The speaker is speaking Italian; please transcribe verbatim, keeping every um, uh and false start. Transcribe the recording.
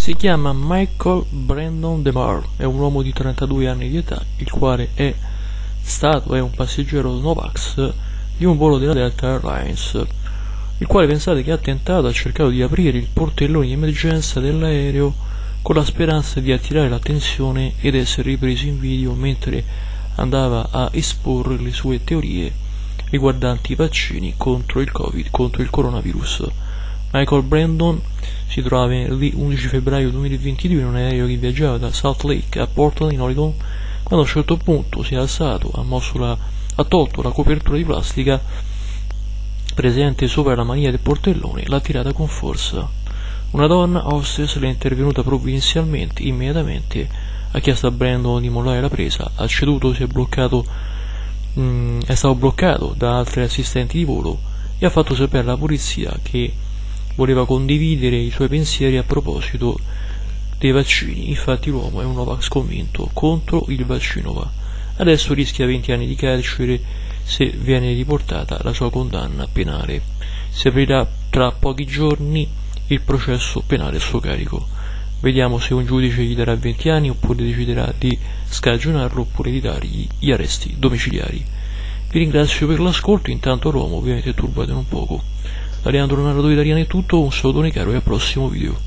Si chiama Michael Brandon DeMar, è un uomo di trentadue anni di età, il quale è stato è un passeggero Novax di un volo della Delta Airlines, il quale pensate che ha tentato, ha cercato di aprire il portellone di emergenza dell'aereo con la speranza di attirare l'attenzione ed essere ripreso in video mentre andava a esporre le sue teorie riguardanti i vaccini contro il Covid, contro il coronavirus. Michael Brandon si trovava venerdì undici febbraio duemilaventidue in un aereo che viaggiava da Salt Lake a Portland in Oregon, quando a un certo punto si è alzato, ha, mosso la, ha tolto la copertura di plastica presente sopra la maniglia del portellone e l'ha tirata con forza. Una donna hostess le è intervenuta provvidenzialmente, immediatamente ha chiesto a Brandon di mollare la presa, ha ceduto, si è bloccato, mh, è stato bloccato da altri assistenti di volo e ha fatto sapere alla polizia che voleva condividere i suoi pensieri a proposito dei vaccini. Infatti l'uomo è un Novax convinto contro il vaccino. Adesso rischia venti anni di carcere se viene riportata la sua condanna penale. Si aprirà tra pochi giorni il processo penale a suo carico. Vediamo se un giudice gli darà venti anni oppure deciderà di scagionarlo oppure di dargli gli arresti domiciliari. Vi ringrazio per l'ascolto, intanto l'uomo ovviamente è turbato in un poco. Da Leandro Narratore Italiano è tutto, un salutone caro e al prossimo video.